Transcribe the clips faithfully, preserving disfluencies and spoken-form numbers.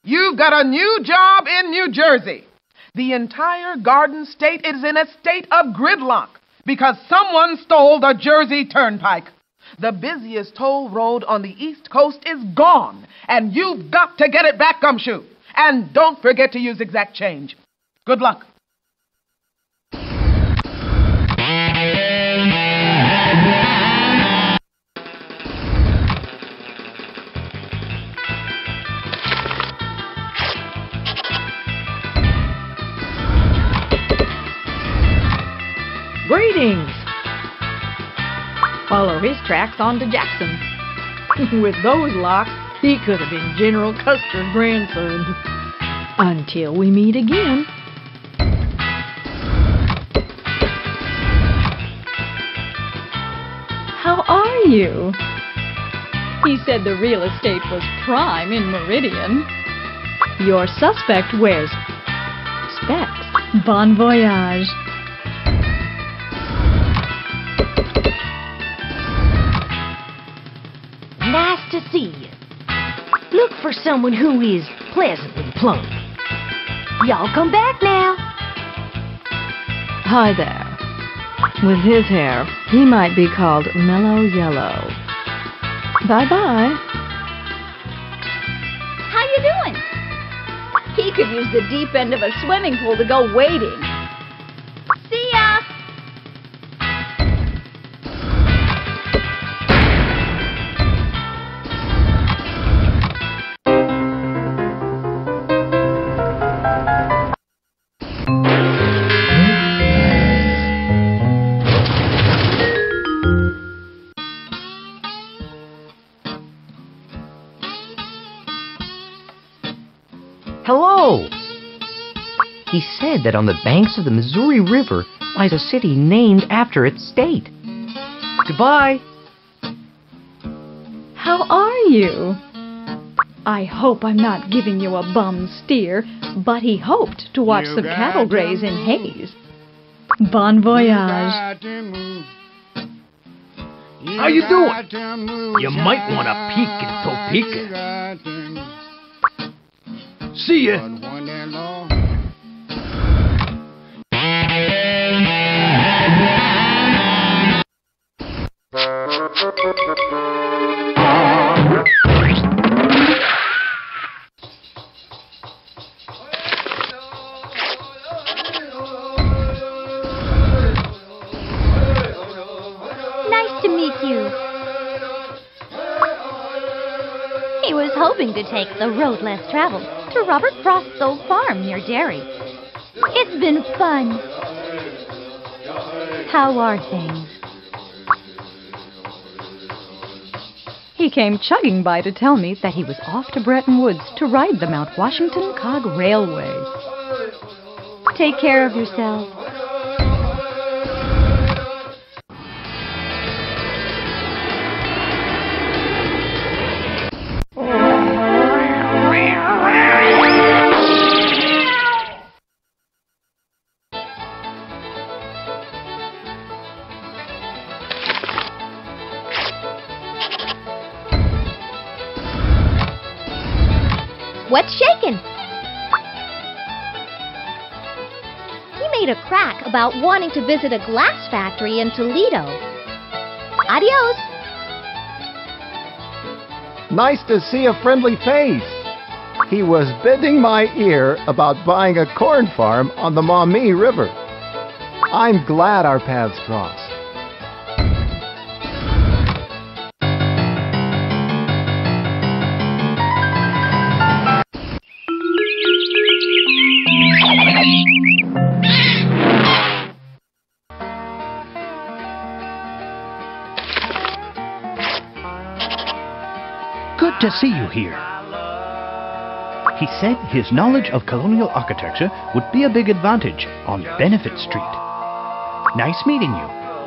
You've got a new job in New Jersey. The entire Garden State is in a state of gridlock because someone stole the Jersey Turnpike. The busiest toll road on the East Coast is gone, and you've got to get it back, Gumshoe. And don't forget to use exact change. Good luck. Greetings! Follow his tracks on to Jackson. With those locks, he could have been General Custer's grandson. Until we meet again. How are you? He said the real estate was prime in Meridian. Your suspect wears specs. Bon voyage. Nice to see you. Look for someone who is pleasantly plump. Y'all come back now. Hi there. With his hair, he might be called mellow yellow. Bye-bye. How you doing? He could use the deep end of a swimming pool to go wading. See ya! Hello! He said that on the banks of the Missouri River lies a city named after its state. Goodbye! How are you? I hope I'm not giving you a bum steer, but he hoped to watch some cattle graze in Hayes. Bon voyage. How you doing? You might want to peek in Topeka. See ya. Nice to meet you. He was hoping to take the road less traveled to Robert Frost's old farm near Derry. It's been fun. How are things? He came chugging by to tell me that he was off to Bretton Woods to ride the Mount Washington Cog Railway. Take care of yourself. What's shaking? He made a crack about wanting to visit a glass factory in Toledo. Adios. Nice to see a friendly face. He was bending my ear about buying a corn farm on the Maumee River. I'm glad our paths crossed. Good to see you here. He said his knowledge of colonial architecture would be a big advantage on Benefit Street. Nice meeting you.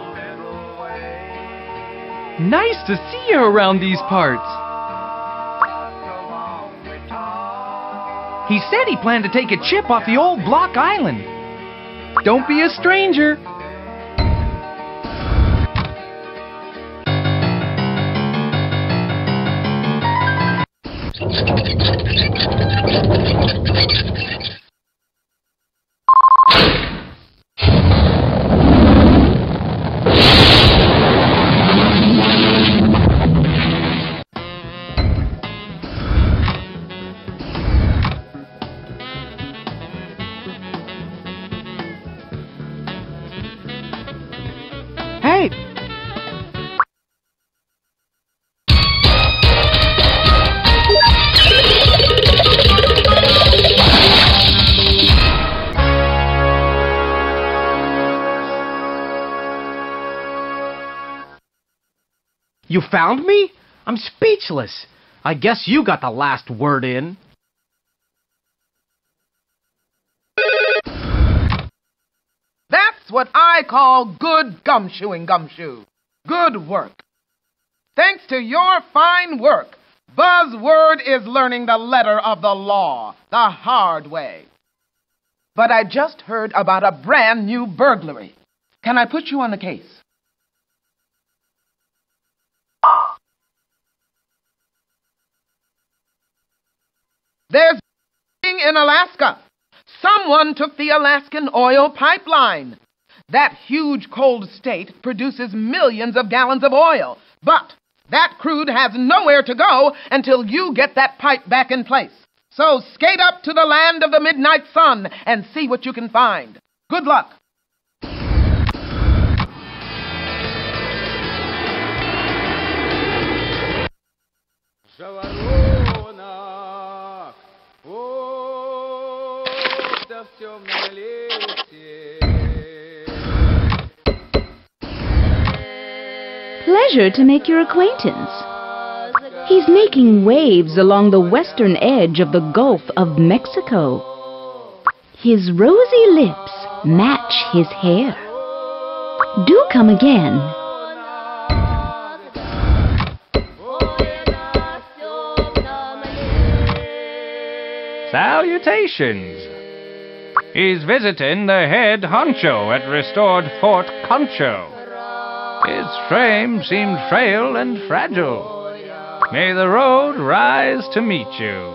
Nice to see you around these parts. He said he planned to take a chip off the old Block Island. Don't be a stranger. You found me? I'm speechless. I guess you got the last word in. That's what I call good gumshoeing, Gumshoe. Good work. Thanks to your fine work, Buzzword is learning the letter of the law the hard way. But I just heard about a brand new burglary. Can I put you on the case? There's in Alaska. Someone took the Alaskan oil pipeline. That huge cold state produces millions of gallons of oil, but that crude has nowhere to go until you get that pipe back in place. So skate up to the land of the midnight sun and see what you can find. Good luck. Pleasure to make your acquaintance. He's making waves along the western edge of the Gulf of Mexico. His rosy lips match his hair. Do come again. Salutations! He's visiting the head honcho at restored Fort Concho. His frame seemed frail and fragile. May the road rise to meet you.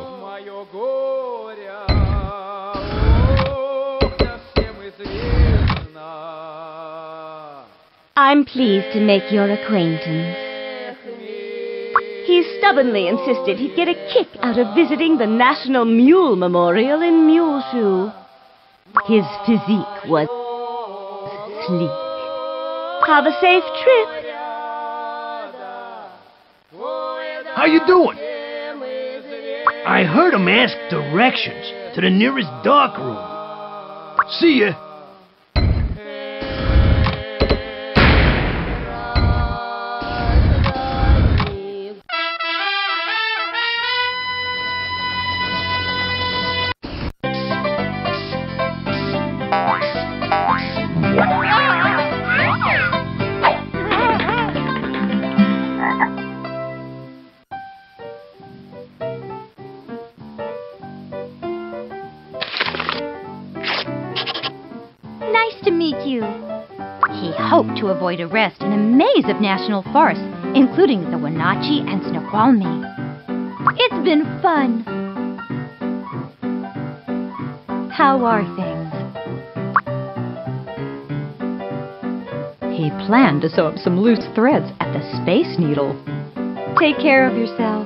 I'm pleased to make your acquaintance. He stubbornly insisted he'd get a kick out of visiting the National Mule Memorial in Muleshoe. His physique was sleek. Have a safe trip. How you doing? I heard him ask directions to the nearest dark room. See ya. Nice to meet you. He hoped to avoid arrest in a maze of national forests, including the Wenatchee and Snoqualmie. It's been fun. How are things? He planned to sew up some loose threads at the Space Needle. Take care of yourself.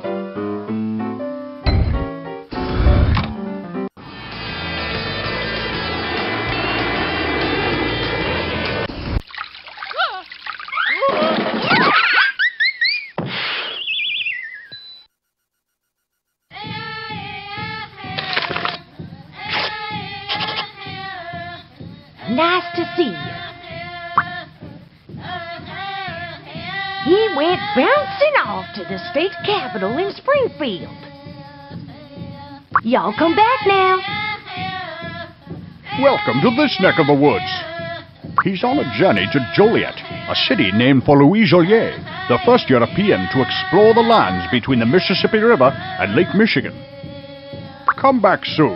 Nice to see you. He went bouncing off to the state capitol in Springfield. Y'all come back now. Welcome to this neck of the woods. He's on a journey to Joliet, a city named for Louis Joliet, the first European to explore the lands between the Mississippi River and Lake Michigan. Come back soon.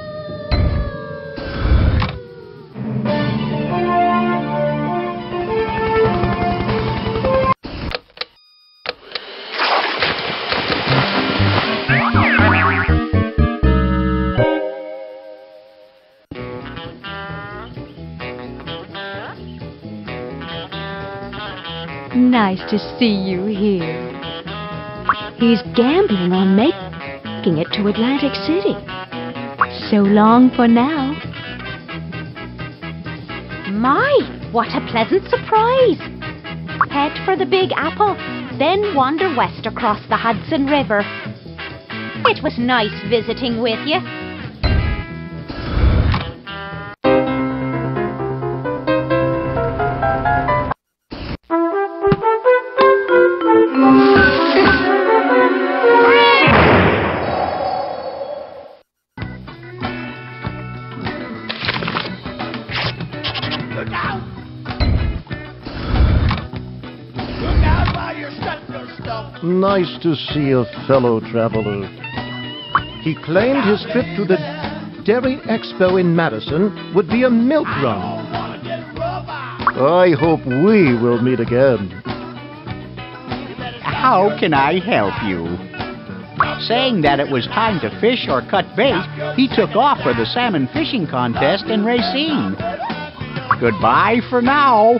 Nice to see you here. He's gambling on making it to Atlantic City. So long for now. My, what a pleasant surprise! Head for the Big Apple, then wander west across the Hudson River. It was nice visiting with you. Nice to see a fellow traveler. He claimed his trip to the Dairy Expo in Madison would be a milk run. I hope we will meet again. How can I help you? Saying that it was time to fish or cut bait, he took off for the salmon fishing contest in Racine. Goodbye for now.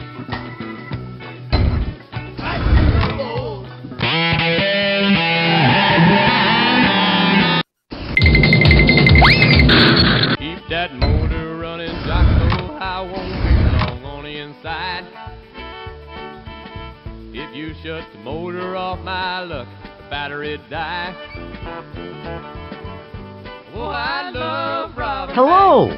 Keep that motor running, Jocko. I won't be long on the inside. If you shut the motor off, my luck, the battery'd die. Oh, I love Robin. Hello!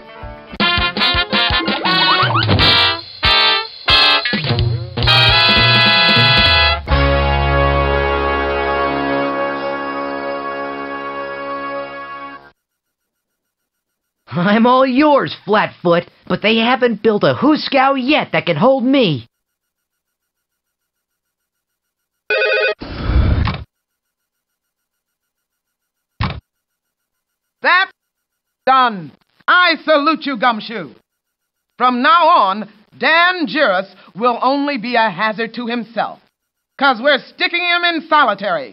I'm all yours, Flatfoot, but they haven't built a hooskow yet that can hold me. That's done. I salute you, Gumshoe. From now on, Dan Girus will only be a hazard to himself, 'cause we're sticking him in solitary.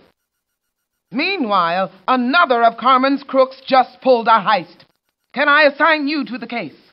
Meanwhile, another of Carmen's crooks just pulled a heist. Can I assign you to the case?